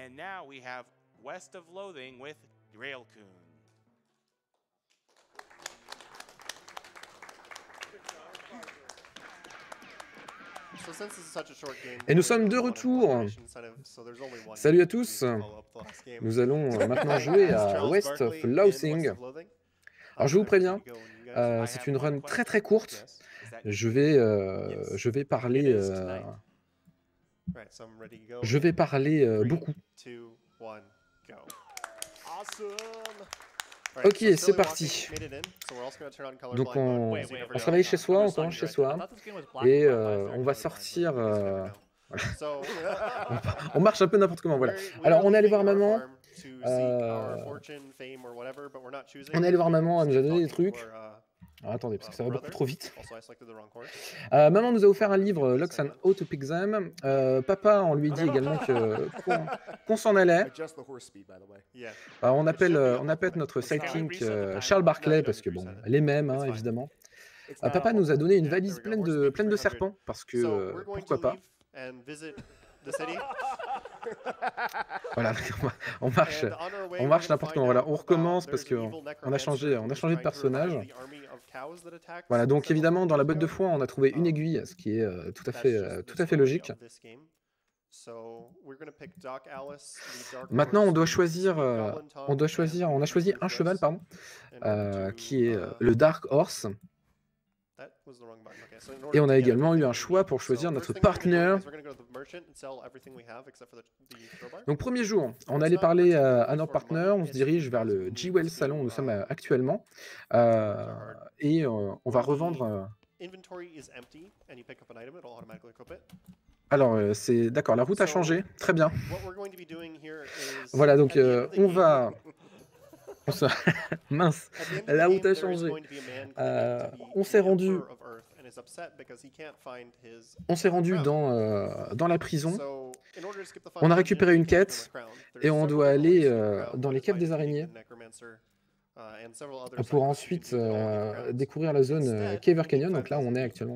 And now we have West of Loathing with Railcoon. Et nous sommes de retour. Salut à tous. Nous allons maintenant jouer à West of Loathing. Alors je vous préviens, c'est une run très très courte. Je vais parler beaucoup. Ok, c'est parti. Donc on se réveille chez soi, on commence chez soi, et on va sortir. On marche un peu n'importe comment, voilà. Alors on est allé voir maman. On est allé voir maman, elle nous a donné des trucs. Alors, attendez, parce que ça va beaucoup trop vite. Maman nous a offert un livre, Locks and How to Pick Them. Papa, on lui dit également qu'on s'en allait. On appelle notre sidekick Charles Barclay, parce que bon, les mêmes, hein, évidemment. Papa nous a donné une valise pleine de serpents, parce que pourquoi pas. Voilà, on marche n'importe comment. Voilà, on recommence parce qu'on a changé de personnage. Voilà, donc évidemment dans la botte de foin on a trouvé une aiguille, ce qui est tout à fait logique. Maintenant on a choisi un cheval, pardon, qui est le Dark Horse. Et on a également eu un choix pour choisir notre partenaire. Donc premier jour, on allait parler à notre partenaire, on se dirige vers le Jewel Salon où nous sommes actuellement. Et on va revendre... Alors, c'est d'accord, la route a changé, très bien. Voilà, donc on va... Mince, la route a changé. On s'est rendu dans la prison. On a récupéré une quête et on doit aller dans les caves des araignées pour ensuite découvrir la zone Caver Canyon. Donc là, on est actuellement.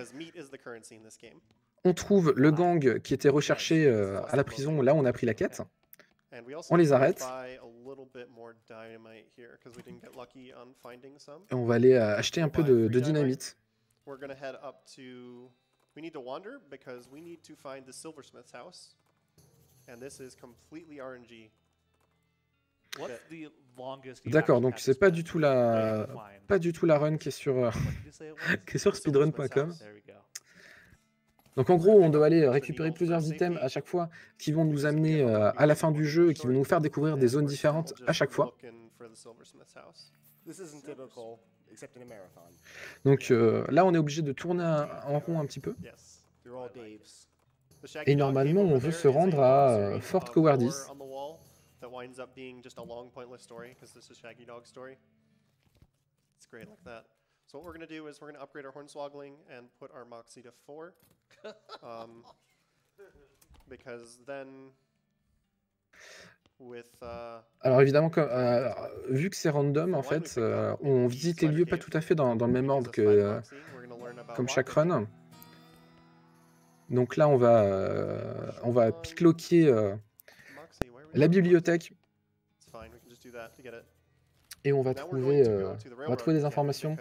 On trouve le gang qui était recherché à la prison. Là, on a pris la quête. On les arrête. Et on va aller acheter un peu de dynamite. D'accord, donc c'est pas du tout la run qui est sur speedrun.com. Donc en gros, on doit aller récupérer plusieurs items à chaque fois qui vont nous amener à la fin du jeu et qui vont nous faire découvrir des zones différentes à chaque fois. Donc là, on est obligé de tourner en rond un petit peu. Et normalement, on veut se rendre à Fort Cowardice. So what we're going to do is we're going to upgrade our Hornswoggling and put our Moxie to 4. Because then with Alors évidemment, vu que c'est random, en fait, on visite les lieux pas tout à fait dans le même ordre que comme chaque run. Donc là, on va picklocker la bibliothèque. Et on va trouver des informations.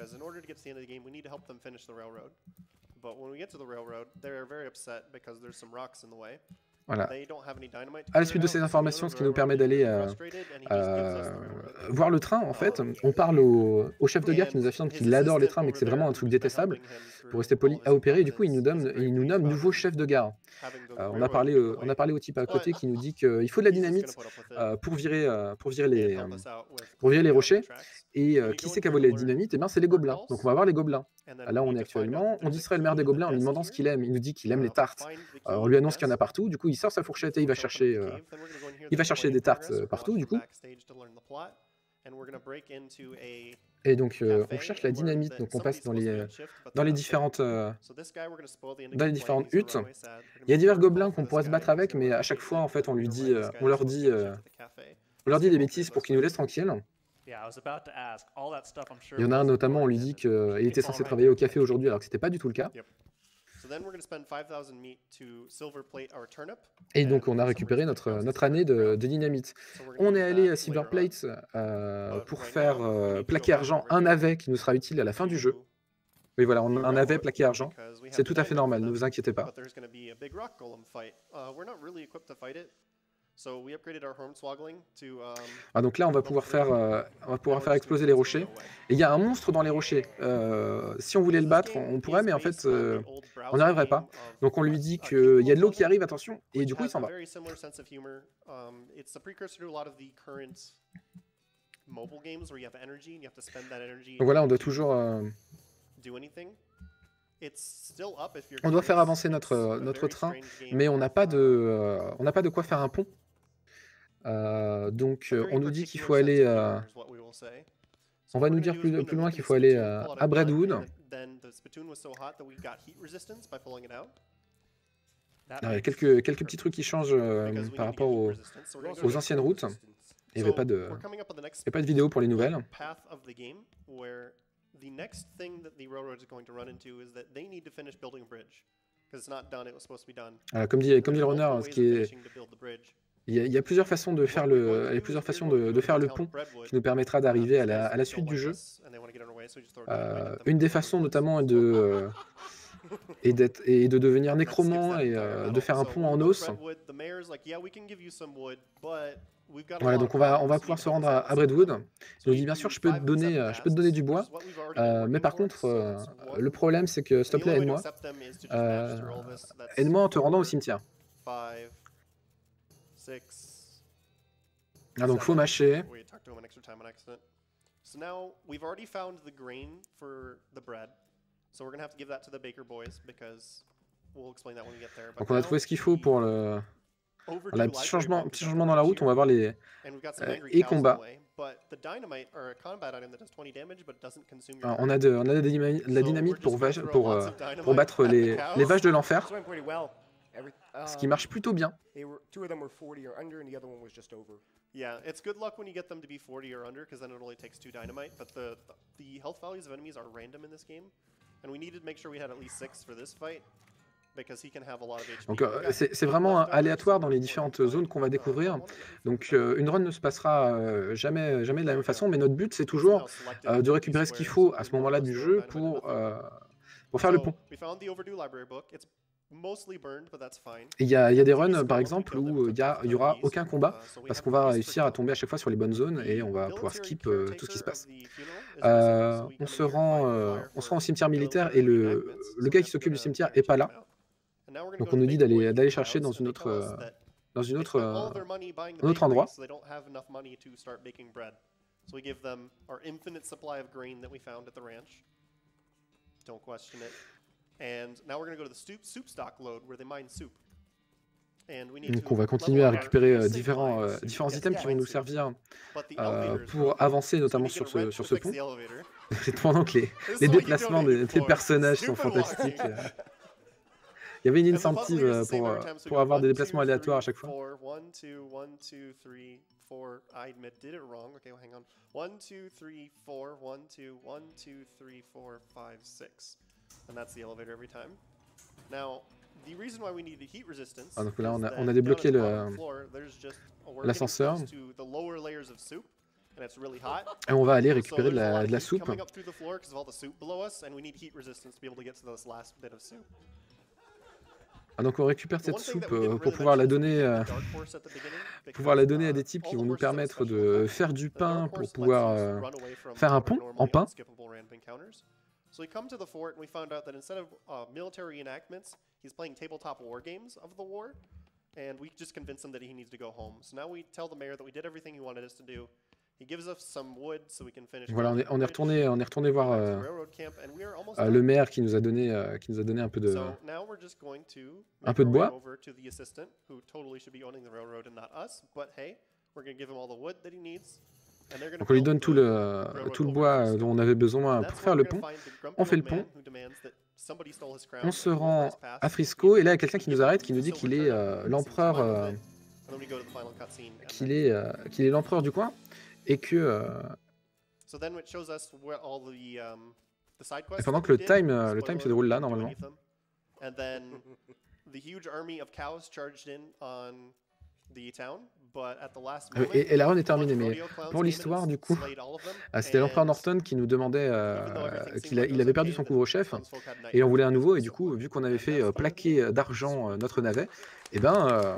Voilà. À la suite de ces informations, ce qui nous permet d'aller voir le train, en fait. On parle au chef de gare qui nous affirme qu'il adore les trains, mais que c'est vraiment un truc détestable, pour rester poli, à opérer. Et du coup, il nous nomme nouveau chef de gare. On a parlé au type à côté qui nous dit qu'il faut de la dynamite pour virer les rochers. Et qui c'est qui a volé la dynamite? Eh bien, c'est les gobelins. Donc, on va voir les gobelins. Là, on est actuellement. On distrait le maire des gobelins en lui demandant ce qu'il aime. Il nous dit qu'il aime les tartes. On lui annonce qu'il y en a partout. Du coup, il sort sa fourchette et il va chercher des tartes partout, du coup. Et donc, on cherche la dynamite. Donc, on passe dans les différentes huttes. Il y a divers gobelins qu'on pourrait se battre avec, mais à chaque fois, en fait, on leur dit des bêtises pour qu'ils nous laissent tranquilles. Il y en a un notamment, on lui dit qu'il était censé travailler au café aujourd'hui, alors que c'était pas du tout le cas. Et donc on a récupéré notre année de dynamite. On est allé à Silverplate pour faire plaquer argent un navet qui nous sera utile à la fin du jeu. Oui voilà, on a un navet plaqué argent. C'est tout à fait normal, ne vous inquiétez pas. Ah, donc là, on va pouvoir faire exploser les rochers. Et il y a un monstre dans les rochers. Si on voulait le battre, on pourrait, mais en fait, on n'y arriverait pas. Donc on lui dit qu'il y a de l'eau qui arrive, attention, et du coup, il s'en va. Donc voilà, on doit toujours... on doit faire avancer notre train, mais on n'a pas de quoi faire un pont. Donc on nous dit qu'il faut aller... on va nous dire plus loin qu'il faut aller à Braidwood. Il y a quelques petits trucs qui changent par rapport aux anciennes routes. Il n'y avait pas de vidéo pour les nouvelles. Comme dit le runner, il y a plusieurs façons de faire le pont qui nous permettra d'arriver à la suite du jeu. Une des façons notamment est de devenir nécromant et de faire un pont en os. Voilà, donc on va pouvoir se rendre à Braidwood. Il nous dit bien sûr je peux te donner du bois, mais par contre le problème c'est que s'il te plaît aide-moi en te rendant au cimetière. Ah, donc faut mâcher. Donc on a trouvé ce qu'il faut pour le... Voilà, petit changement dans la route, on va voir les combats. Alors, on a de la dynamite pour battre les vaches de l'enfer. Ce qui marche plutôt bien. Yeah, it's good luck when you get them to be 40 or under, because then it only takes 2 dynamite, but the health values of enemies are random in this game, and we needed to make sure we had at least 6 for this fight, because he can have a lot of HP. Donc c'est vraiment aléatoire dans les différentes zones qu'on va découvrir, donc une run ne se passera jamais de la même façon, mais notre but c'est toujours de récupérer ce qu'il faut à ce moment-là du jeu pour faire le pont. Et il y a des runs par exemple où il y aura aucun combat parce qu'on va réussir à tomber à chaque fois sur les bonnes zones et on va pouvoir skip tout ce qui se passe. On se rend au cimetière militaire et le gars qui s'occupe du cimetière est pas là. Donc on nous dit d'aller chercher dans un autre endroit. Donc on va continuer à récupérer différents items qui vont nous servir pour avancer notamment sur ce pont. Pendant que les déplacements des personnages sont fantastiques. Il y avait une incentive pour avoir des déplacements aléatoires à chaque fois. I did it wrong. Okay, well, hang on. 1, 2, 3, 4, 1, 2, 1, 2, 3, 4, 5, 6. And that's the elevator every time. Now, the reason why we need the heat resistance. Ah, donc là, on a débloqué l'ascenseur. Et on va aller récupérer de la soupe. Ah, donc on récupère cette soupe pour pouvoir la donner à des types qui vont nous permettre de faire du pain pour pouvoir faire un pont en pain. So we come to the fort and we found out that instead of military enactments, he's playing tabletop war games of the war, and we just convinced him that he needs to go home. So now we tell the mayor that we did everything he wanted us to do. He gives us some wood so we can finish. Voilà, on est retourné voir le maire qui nous a donné un peu de bois. Donc on lui donne tout le bois dont on avait besoin pour faire le pont. On fait le pont. On se rend à Frisco et là il y a quelqu'un qui nous arrête, qui nous dit qu'il est l'empereur, qu'il est l'empereur du coin et que et pendant que le time se déroule là normalement. And then the huge army of cows charged in on the town, but at the last moment, et la run est terminée, mais pour l'histoire, du coup, c'était l'empereur Norton qui nous demandait qu'il avait perdu son couvre-chef, et il en voulait un nouveau, et du coup, vu qu'on avait fait plaquer d'argent notre navet, et ben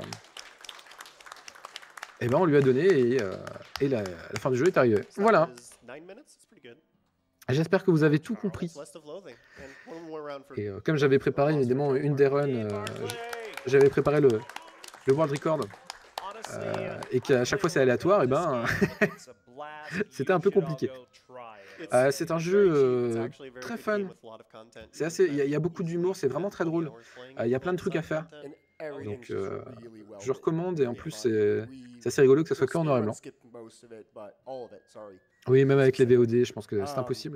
on lui a donné, et la fin du jeu est arrivée. Voilà. J'espère que vous avez tout compris. Et comme j'avais préparé évidemment une des runs, j'avais préparé le world record, et qu'à chaque fois c'est aléatoire, et ben c'était un peu compliqué. C'est un jeu très fun. C'est assez, il y a beaucoup d'humour, c'est vraiment très drôle. Il y a plein de trucs à faire. Donc je recommande, et en plus c'est assez rigolo que ça soit que en noir et blanc. Oui, même avec les VOD, je pense que c'est impossible.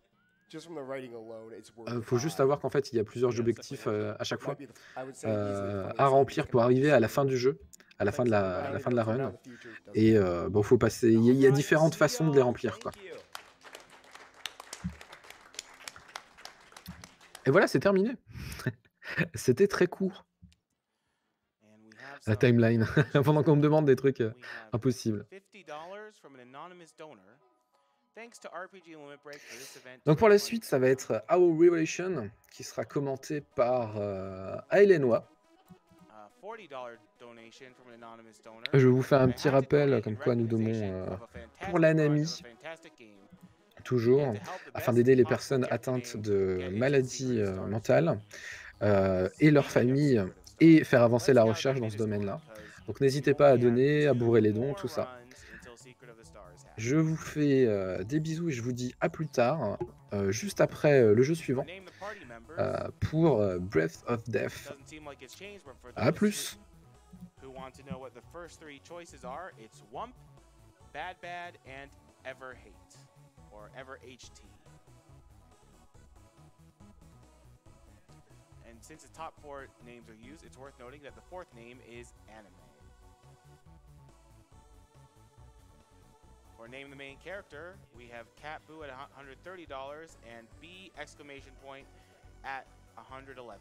Faut juste savoir qu'en fait il y a plusieurs objectifs à chaque fois à remplir pour arriver à la fin du jeu, à la fin de la run. Et bon, faut passer. Il y a différentes façons de les remplir, quoi. Et voilà, c'est terminé. C'était très court. La timeline, pendant qu'on me demande des trucs impossibles. Donc pour la suite, ça va être Our Revelation, qui sera commenté par Ailenoa. Je vous fais un petit rappel, comme quoi nous donnons pour l'Anami, toujours, afin d'aider les personnes atteintes de maladies mentales et leurs familles, et faire avancer la recherche dans ce domaine-là. Donc n'hésitez pas à donner, à bourrer les dons, tout ça. Je vous fais des bisous et je vous dis à plus tard, juste après le jeu suivant, pour Breath of Death. À plus. And since the top 4 names are used, it's worth noting that the 4th name is Anime. For name the main character, we have Cat Boo at $130 and B exclamation point at $111.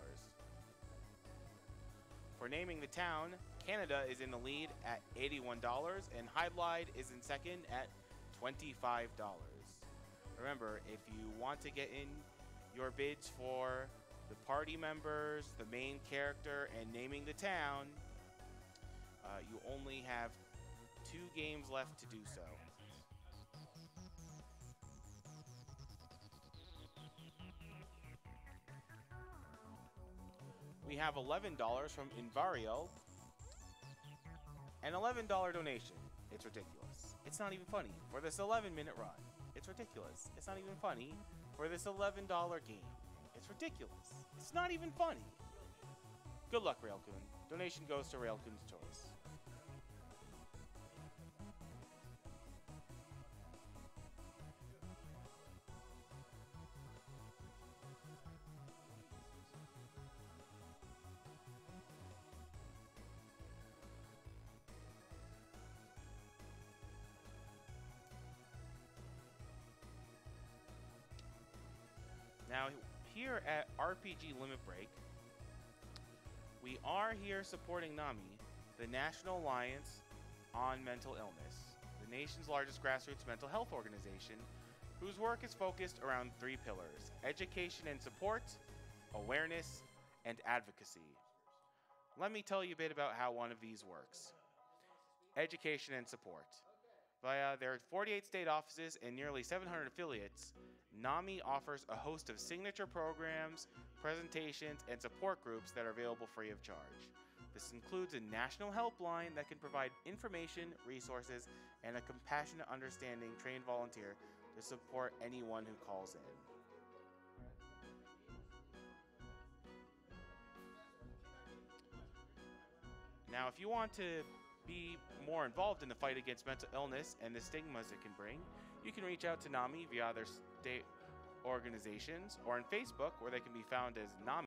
For naming the town, Canada is in the lead at $81 and Hydlide is in second at $25. Remember, if you want to get in your bids for the party members, the main character, and naming the town, you only have 2 games left to do so. We have $11 from Invario, an $11 donation. It's ridiculous. It's not even funny for this 11-minute run. It's ridiculous. It's not even funny for this $11 game. It's ridiculous. It's not even funny. Good luck, Railcoon. Donation goes to Railcoon's choice. Now, here at RPG Limit Break, we are here supporting NAMI, the National Alliance on Mental Illness, the nation's largest grassroots mental health organization, whose work is focused around 3 pillars: education and support, awareness, and advocacy. Let me tell you a bit about how one of these works. Education and support. Via their 48 state offices and nearly 700 affiliates, NAMI offers a host of signature programs, presentations, and support groups that are available free of charge. This includes a national helpline that can provide information, resources, and a compassionate, understanding trained volunteer to support anyone who calls in. Now, if you want to be more involved in the fight against mental illness and the stigmas it can bring, you can reach out to NAMI via their state organizations or on Facebook, where they can be found as NAMI.